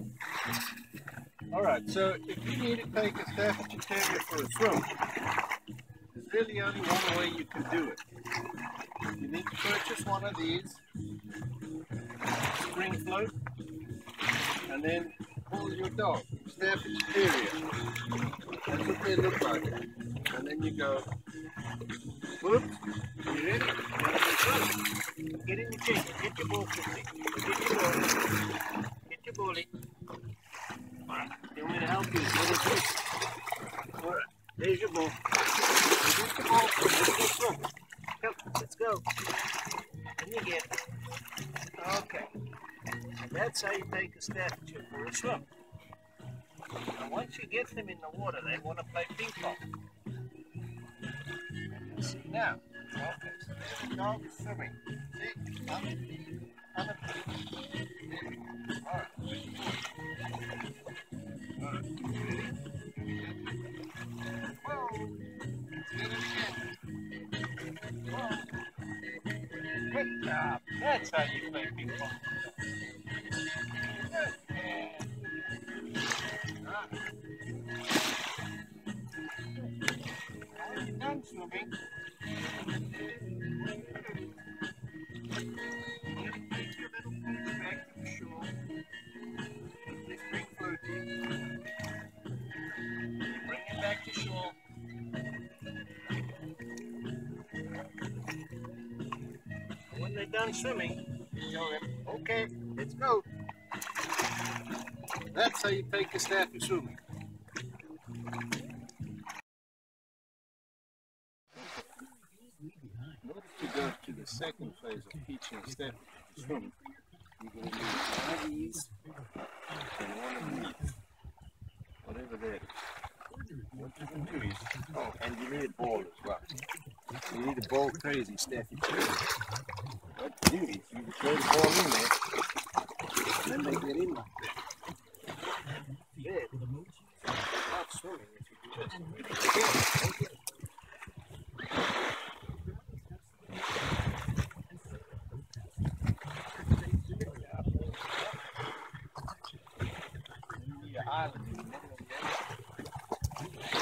Alright, so if you need to take a Staffy Terrier for a swim, there's really only one way you can do it. You need to purchase one of these spring float and then pull your dog, Staffy Terrier. That's what they look like. And then you go, whoop, you ready? Get in the chain, get your ball quickly. Get your ball. Get your ballie. Alright, you want me to help you? What is this? Alright, there's your ball. There's the ball. Let's go swim. Come, let's go. And you get it. Okay. And that's how you take a Staffy chip for a swim. And once you get them in the water, they want to play ping pong. See now. Okay, so there's the dog is swimming. See? Come in. Come in. Alright. Alright. Whoa. Whoa. Good job. That's how you play ping pong. Good. When you're done swimming, take your little pooch back to the shore. This big floaty. Bring it back to shore. And when they're done swimming, you tell them, okay, let's go. That's how you take a Staffy Swimming. In order to go to the second phase of teaching Staffy to swim, you're going to need one of these and one of these, whatever that is. What you can do is, oh, and you need a ball as well. You need a ball crazy Staffy too. What you do is, you can throw the ball in there, and then they get in like that. Then, not swimming if you do this. Island in the middle of the ocean.